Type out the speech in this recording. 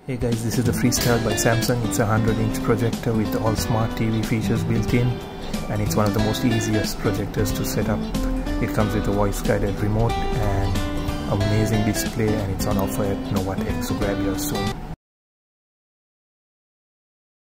Hey guys, this is the Freestyle by Samsung. It's a 100-inch projector with all smart TV features built in, and it's one of the most easiest projectors to set up. It comes with a voice guided remote and amazing display, and it's on offer at Novatex, so grab yours soon.